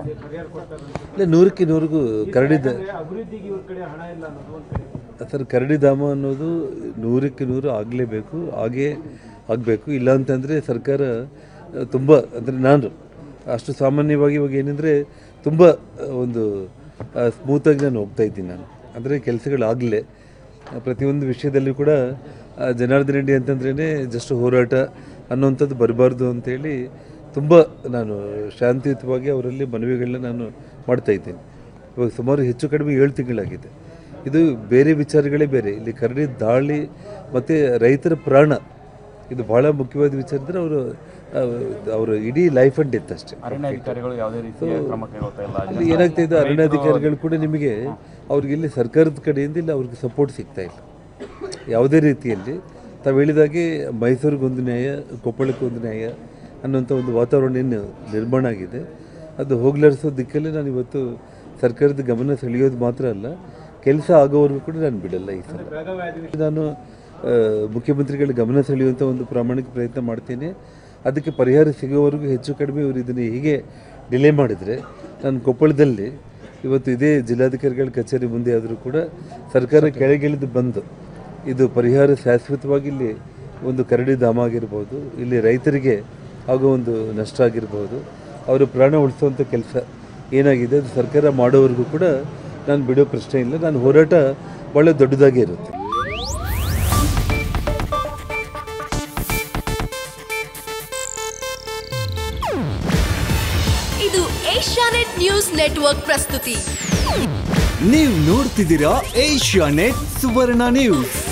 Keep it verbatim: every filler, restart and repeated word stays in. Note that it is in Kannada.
ಇಲ್ಲ ನೂರಕ್ಕೆ ನೂರಿಗೂ ಕರಡಿದ ಸರ್ ಕರಡಿಧಾಮ ಅನ್ನೋದು ನೂರಕ್ಕೆ ನೂರು ಆಗಲೇಬೇಕು, ಹಾಗೇ ಆಗಬೇಕು. ಇಲ್ಲ ಅಂತಂದರೆ ಸರ್ಕಾರ ತುಂಬ ಅಂದರೆ ನಾನು ಅಷ್ಟು ಸಾಮಾನ್ಯವಾಗಿ ಇವಾಗ ಏನಂದರೆ ತುಂಬ ಒಂದು ಸ್ಮೂತಾಗಿ ನಾನು ಹೋಗ್ತಾ ಇದ್ದೀನಿ. ನಾನು ಅಂದರೆ ಕೆಲಸಗಳಾಗಲೇ ಪ್ರತಿಯೊಂದು ವಿಷಯದಲ್ಲಿ ಕೂಡ ಜನಾರ್ದನ ರೆಡ್ಡಿ ಅಂತಂದ್ರೇ ಜಸ್ಟ್ ಹೋರಾಟ ಅನ್ನೋಂಥದ್ದು ಬರಬಾರ್ದು ಅಂತೇಳಿ ತುಂಬ ನಾನು ಶಾಂತಿಯುತವಾಗಿ ಅವರಲ್ಲಿ ಮನವಿಗಳನ್ನ ನಾನು ಮಾಡ್ತಾಯಿದ್ದೀನಿ. ಇವಾಗ ಸುಮಾರು ಹೆಚ್ಚು ಕಡಿಮೆ ಏಳು ತಿಂಗಳಾಗಿದೆ. ಇದು ಬೇರೆ ವಿಚಾರಗಳೇ ಬೇರೆ. ಇಲ್ಲಿ ಕರಡಿ ದಾಳಿ ಮತ್ತು ರೈತರ ಪ್ರಾಣ ಇದು ಭಾಳ ಮುಖ್ಯವಾದ ವಿಚಾರ ಇದ್ದರೆ ಅವರು ಅವರು ಇಡೀ ಲೈಫ್ ಆ್ಯಂಡ್ ಡೆತ್ ಅಷ್ಟೇ. ಅರಣ್ಯಾಧಿಕಾರಿಗಳು ಯಾವುದೇ ರೀತಿ ಕ್ರಮ ಕೈಗೊಳ್ತಾ ಇಲ್ಲ. ಅಲ್ಲಿ ಏನಾಗ್ತಾ ಇದೆ, ಅರಣ್ಯಾಧಿಕಾರಿಗಳು ಕೂಡ ನಿಮಗೆ ಅವ್ರಿಗೆ ಇಲ್ಲಿ ಸರ್ಕಾರದ ಕಡೆಯಿಂದ ಇಲ್ಲ ಅವ್ರಿಗೆ ಸಪೋರ್ಟ್ ಸಿಗ್ತಾ ಇಲ್ಲ ಯಾವುದೇ ರೀತಿಯಲ್ಲಿ. ತಾವು ಹೇಳಿದಾಗೆ ಮೈಸೂರಿಗೊಂದು ನ್ಯಾಯ, ಕೊಪ್ಪಳಕ್ಕೊಂದು ನ್ಯಾಯ ಅನ್ನೋಂಥ ಒಂದು ವಾತಾವರಣ ಏನು ನಿರ್ಮಾಣ ಆಗಿದೆ, ಅದು ಹೋಗ್ಲಾಡಿಸೋ ದಿಕ್ಕಲ್ಲಿ ನಾನು ಇವತ್ತು ಸರ್ಕಾರದ ಗಮನ ಸೆಳೆಯೋದು ಮಾತ್ರ ಅಲ್ಲ, ಕೆಲಸ ಆಗೋವರೆಗೂ ಕೂಡ ನಾನು ಬಿಡಲ್ಲ. ಈ ಸಲ ನಾನು ಮುಖ್ಯಮಂತ್ರಿಗಳ ಗಮನ ಸೆಳೆಯುವಂಥ ಒಂದು ಪ್ರಾಮಾಣಿಕ ಪ್ರಯತ್ನ ಮಾಡ್ತೀನಿ. ಅದಕ್ಕೆ ಪರಿಹಾರ ಸಿಗೋವರೆಗೂ ಹೆಚ್ಚು ಕಡಿಮೆ ಇವರು ಇದನ್ನು ಹೀಗೆ ಡಿಲೇ ಮಾಡಿದರೆ ನಾನು ಕೊಪ್ಪಳದಲ್ಲಿ ಇವತ್ತು ಇದೇ ಜಿಲ್ಲಾಧಿಕಾರಿಗಳ ಕಚೇರಿ ಮುಂದೆ ಆದರೂ ಕೂಡ ಸರ್ಕಾರ ಕೆಳಗಿಳಿದು ಬಂದು ಇದು ಪರಿಹಾರ ಶಾಶ್ವತವಾಗಿ ಇಲ್ಲಿ ಒಂದು ಕರಡಿ ಧಾಮ ಆಗಿರ್ಬೋದು, ಇಲ್ಲಿ ರೈತರಿಗೆ ಆಗೋ ಒಂದು ನಷ್ಟ ಆಗಿರ್ಬೋದು, ಅವರು ಪ್ರಾಣ ಉಳಿಸುವಂಥ ಕೆಲಸ ಏನಾಗಿದೆ ಅದು ಸರ್ಕಾರ ಮಾಡೋವರೆಗೂ ಕೂಡ ನಾನು ಬಿಡೋ ಪ್ರಶ್ನೆ ಇಲ್ಲ. ನಾನು ಹೋರಾಟ ಭಾಳ ದೊಡ್ಡದಾಗೇ ಇರುತ್ತೆ. ಇದು ಏಷ್ಯಾನೆಟ್ ನ್ಯೂಸ್ ನೆಟ್ವರ್ಕ್ ಪ್ರಸ್ತುತಿ. ನೀವು ನೋಡ್ತಿದ್ದೀರಾ ಏಷ್ಯಾನೆಟ್ ಸುವರ್ಣ ನ್ಯೂಸ್.